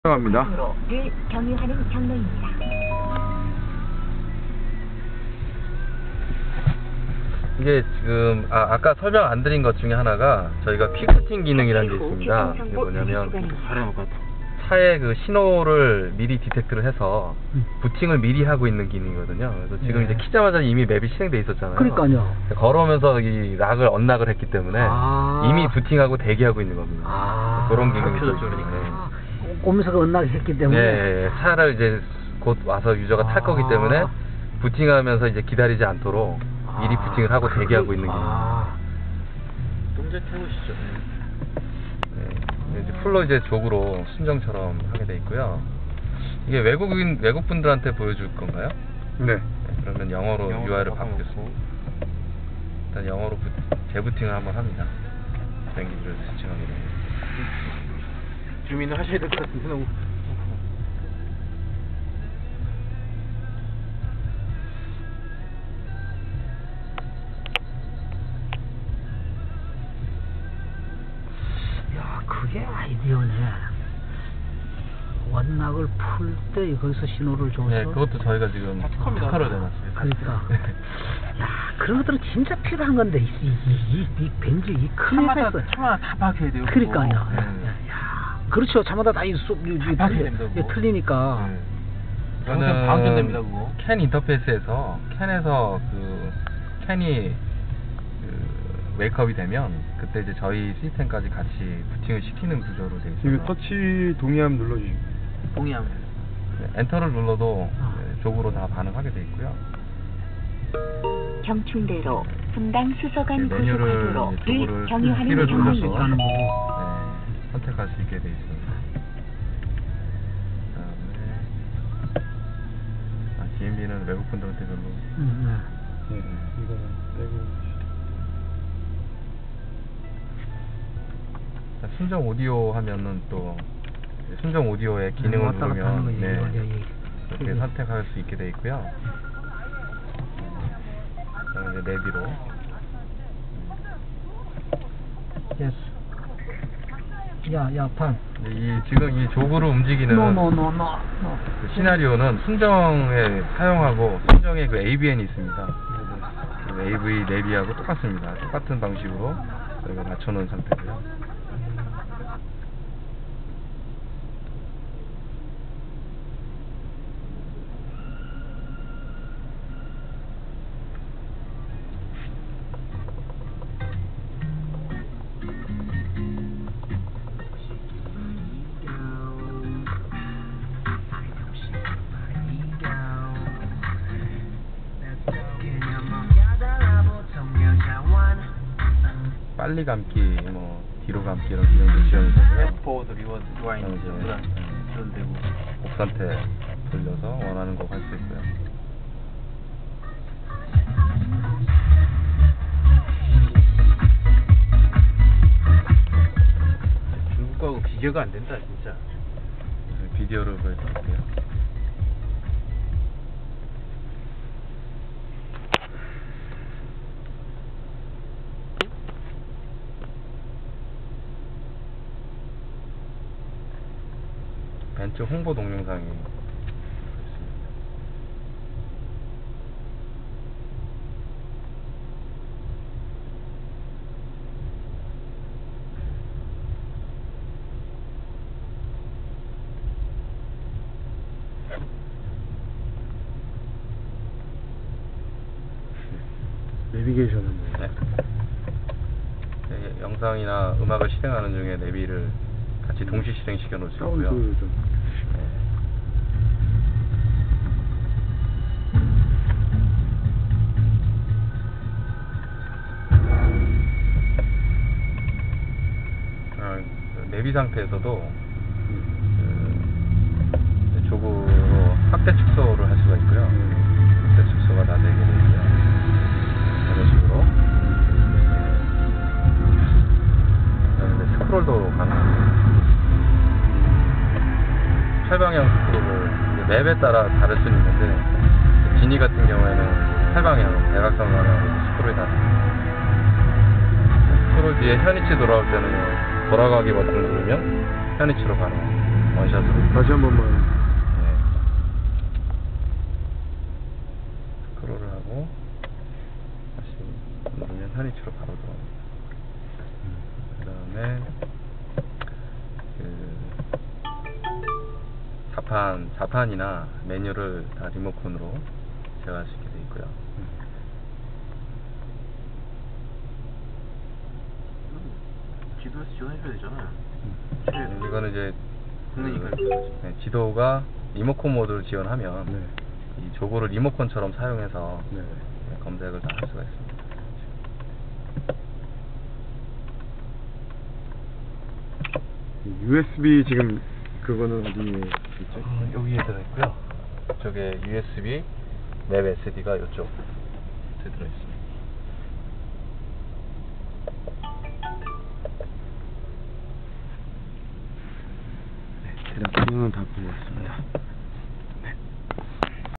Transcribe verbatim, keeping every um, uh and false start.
합니다. 를 경유하는 경로입니다. 이게 지금 아, 아까 설명 안 드린 것 중에 하나가 저희가 퀵부팅 기능이라는 게 있습니다. 이게 뭐냐면 차의 그 신호를 미리 디텍트를 해서 부팅을 미리 하고 있는 기능이거든요. 그래서 지금 네. 이제 키자마자 이미 맵이 실행돼 있었잖아요. 그러니까요. 걸어오면서 이 락을 언락을 했기 때문에 아. 이미 부팅하고 대기하고 있는 겁니다. 아. 그런 기능이 또 켜졌죠, 있어요. 아, 오면서 그 언락했기 때문에. 네, 차를 이제 곧 와서 유저가 탈 아. 거기 때문에 부팅하면서 이제 기다리지 않도록 미리 부팅을 하고 대기하고 있는 기능. 아. 동작 해보시죠. 네, 이제 풀로 이제 족으로 순정처럼 하게 돼 있고요. 이게 외국인 외국 분들한테 보여줄 건가요? 네. 네, 그러면 영어로 영어로 유아이를 바꿔놓고. 바꾸겠습니다. 일단 영어로 부, 재부팅을 한번 합니다. 랭귀지를 스칭하게 됩니다. 주민을 하셔야 될 것 같은데 너무. 야, 그게 아이디어네. 원락을 풀 때 거기서 신호를 줘서. 네, 그것도 저희가 지금 다 특허입니다. 특허를 내놨어요. 그러니까. 야, 그런 것들은 진짜 필요한 건데, 이, 이, 이, 이 벤츠, 이 큰 차마다 회사에서. 차마다 다 박혀야 돼요. 그러니까요. 그거. 야, 네. 야, 그렇죠. 차마다 다 이, 수, 이, 이, 다 틀리, 됩니다, 그거. 예, 틀리니까. 네. 이거는 방전됩니다, 그거. 캔 인터페이스에서 캔에서 그 캔이 그 웨이크업이 되면 그때 이제 저희 시스템까지 같이 부팅을 시키는 구조로 되어 있어요. 이거 터치 동의하면 눌러주시고. 동의하면. 네, 엔터를 눌러도 아. 네, 족으로 다 반응하게 돼 있고요. 경춘대로 분당 수서간 네, 메뉴를 고속화도로를 이제 족을 경유하는 키를 눌러서 눌러서 하는 경로입니다. 거고. 네, 선택할 수 있게 돼 있습니다. 그다음에 아, 디엠비는 외국 분들한테 별로 음, 네. 이거는 빼고. 순정 오디오 하면은 또 순정 오디오의 기능을 왔다 갔다 하는 누르면 거지, 네, 이거, 예, 예. 이렇게 그게. 선택할 수 있게 돼 있고요. 그다음에 이제 내비로 예스. 야, 야, 판. 이 지금 이 족으로 움직이는 노, 노, 노, 노, 노. 그 시나리오는 순정에 사용하고 순정의 그 에이비엔이 있습니다. 그 에이브이 내비하고 똑같습니다. 똑같은 방식으로 저희가 맞춰놓은 상태고요. 빨리 감기, 뭐 뒤로 감기 이런 기능도 지원이 되고요. 포드 리워드 와인 그다음에 이제 이런 되고. 곡 상태 돌려서 원하는 곡 할 수 있고요. 중국하고 비교가 안 된다 진짜. 비디오를 보여드릴게요. 벤츠 홍보 동영상이 있습니다. 내비게이션은 뭐. 네. 네, 영상이나 음악을 실행하는 중에 내비를 같이 동시 실행시켜 놓을 수 있고요. 사운드 좀. 아, 그 내비 상태에서도 음. 그 조그로 확대 축소를 할 수가 있고요. 확대 축소가 다 되게 되고요. 이런 식으로. 그다음에 이제 스크롤도 가능합니다. 팔방향 스크롤을 이제 맵에 따라 다를 수는 있는데 지니 같은 경우에는 팔방향 대각선 방향으로 스크롤이 다 됩니다. 스크롤 뒤에 현위치 돌아올 때는 돌아가기 버튼 누르면 현위치로 가능합니다. 원샷으로. 다시 한 번만. 네. 스크롤을 하고 다시 누르면 한위치로 바로 들어옵니다. 그 다음에 그 자판, 자판이나 메뉴를 다 리모컨으로 제어할 수 있게 되어 있고요. 지도에서 지원해줘야 되잖아요. 네, 이거는 이제 국내니까. 그, 네, 지도가 리모컨 모드를 지원하면 네. 이 조고를 리모컨처럼 사용해서 네. 네, 검색을 다 할 수가 있습니다. 유에스비 지금 그거는 어디에 있죠? 어, 여기에 들어있고요. 저게 유에스비 맵 에스디가 이쪽 들어있습니다. 대략 기능은 다 보고 있습니다.